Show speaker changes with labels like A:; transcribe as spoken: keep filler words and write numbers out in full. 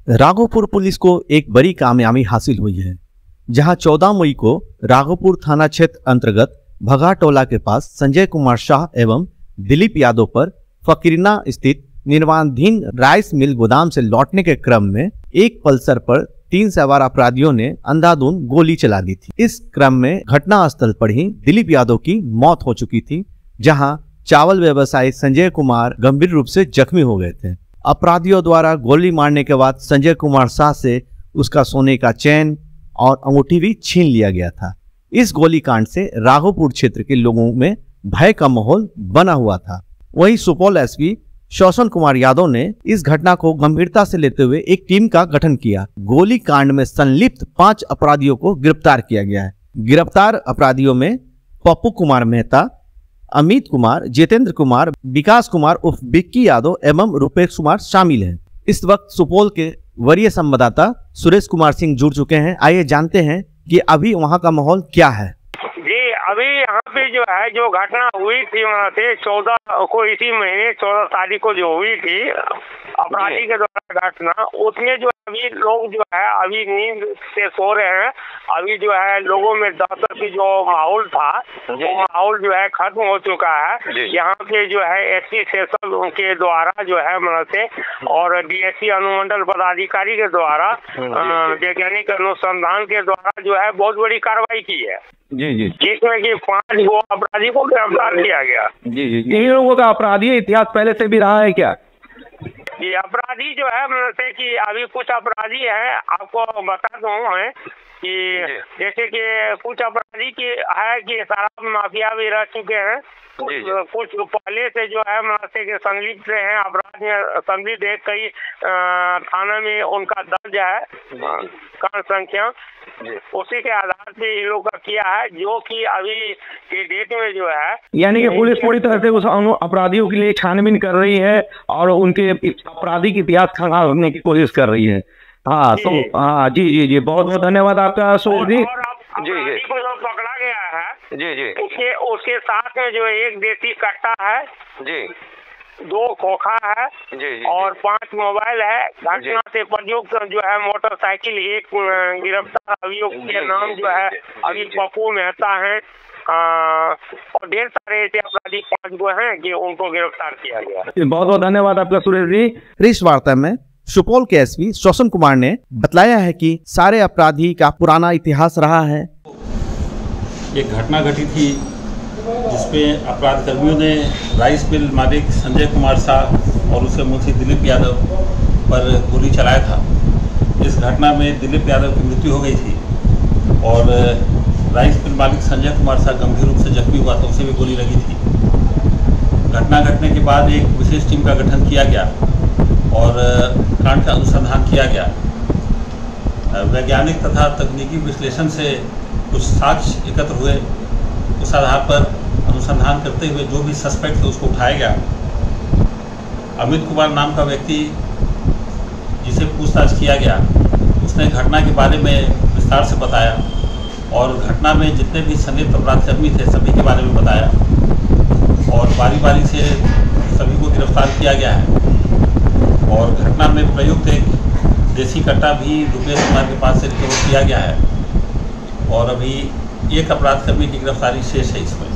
A: Raghopur police को एक बड़ी कामयाबी हासिल हुई है, जहां चौदह मई को राघोपुर थाना क्षेत्र अंतर्गत भगा टोला के पास संजय कुमार शाह एवं दिलीप यादव पर फकीरना स्थित निर्माणाधीन राइस मिल गोदाम से लौटने के क्रम में एक पल्सर पर तीन सवार अपराधियों ने अंधाधुंध गोली चला दी थी। इस क्रम में घटना स्थल पर ही दिलीप यादव की मौत हो चुकी थी, जहां चावल व्यवसायी संजय कुमार गंभीर रूप से जख्मी हो गए थे। अपराधियों द्वारा गोली मारने के बाद संजय कुमार शाह से उसका सोने का चैन और अंगूठी भी छीन लिया गया था। इस गोलीकांड से राघोपुर क्षेत्र के लोगों में भय का माहौल बना हुआ था। वहीं सुपौल एसपी शौसन कुमार यादव ने इस घटना को गंभीरता से लेते हुए एक टीम का गठन किया। गोली कांड में संलिप्त पांच अपराधियों को गिरफ्तार किया गया है। गिरफ्तार अपराधियों में पप्पू कुमार मेहता, अमित कुमार, जितेंद्र कुमार, विकास कुमार उर्फ बिक्की यादव एवं रुपेश कुमार शामिल हैं। इस वक्त सुपौल के वरीय संवाददाता सुरेश कुमार सिंह जुड़ चुके हैं। आइए जानते हैं कि अभी वहां का माहौल क्या है।
B: जी, अभी यहाँ पे जो है जो घटना हुई थी वहाँ से चौदह को इसी महीने चौदह तारीख को जो हुई थी अपराधी के द्वारा घटना, उसमें जो अभी लोग जो है अभी नींद से सो रहे हैं। अभी जो है लोगों में दहशत की जो माहौल था वो माहौल जो है खत्म हो चुका है। यहाँ पे जो है एसपी सेशन के द्वारा जो है मतलब से और डीएसपी अनुमंडल पदाधिकारी के द्वारा वैज्ञानिक अनुसंधान के द्वारा जो है बहुत बड़ी कार्रवाई की है।
C: जी जी
B: जिसमें कि पांच गो अपराधी को गिरफ्तार किया गया।
C: जी जी इन लोगों का अपराधी इतिहास पहले से भी रहा है क्या?
B: ये अपराधी जो है मतलब कि अभी कुछ अपराधी है, आपको बता दूं मैं कि जैसे कि कुछ अपराधी की है कि शराब माफिया भी रह चुके हैं, कुछ कुछ पहले से जो है मतलब के संलिप्त हैं अपराध में संलिप्त है। कई थाना में उनका दर्ज है कांड संख्या, उसी के आधार से इन लोग का किया है, जो कि अभी के डेट में जो है
C: यानी कि पुलिस पूरी तरह से उस अपराधियों के लिए छानबीन कर रही है और उनके आपराधिक इतिहास खंगालने की कोशिश कर रही है। हाँ तो हाँ जी जी जी बहुत बहुत धन्यवाद आपका सोर जी।
B: जी जी को जो पकड़ा गया है
C: जी जी
B: उसके उसके साथ में जो एक देसी कट्टा है
C: जी,
B: दो खोखा है
C: जी, जी,
B: और पांच मोबाइल है। घटना से प्रयुक्त जो है मोटरसाइकिल एक गिरफ्तार अभियुक्त के नाम जो है अभी पप्पू मेहता है और ढेर सारे ऐसे अपराधी पांच गो हैं कि उनको गिरफ्तार किया गया।
C: बहुत बहुत धन्यवाद आपका सुरेश जी।
A: इस वार्ता में सुपौल के एसपी शौसन कुमार ने बतलाया है कि सारे अपराधी का पुराना इतिहास रहा है।
D: एक घटना घटी थी जिसपे अपराध कर्मियों ने राइस मिल मालिक संजय कुमार शाह और उसके मुंशी दिलीप यादव पर गोली चलाया था। इस घटना में दिलीप यादव की मृत्यु हो गई थी और राइस मिल मालिक संजय कुमार शाह गंभीर रूप से जख्मी हुआ था, उसे भी गोली लगी थी। घटना घटने के बाद एक विशेष टीम का गठन किया गया और कांड का अनुसंधान किया गया। वैज्ञानिक तथा तकनीकी विश्लेषण से कुछ साक्ष्य एकत्र हुए, उस आधार पर अनुसंधान करते हुए जो भी सस्पेक्ट थे उसको उठाया गया। अमित कुमार नाम का व्यक्ति जिसे पूछताछ किया गया, उसने घटना के बारे में विस्तार से बताया और घटना में जितने भी संलिप्त अपराधकर्मी थे सभी के बारे में बताया और बारी बारी से सभी को गिरफ्तार किया गया है। और घटना में प्रयुक्त एक देसी कट्टा भी रुपेश कुमार के पास से रिकवर किया गया है और अभी एक अपराधकर्मी की गिरफ्तारी शेष है इसमें।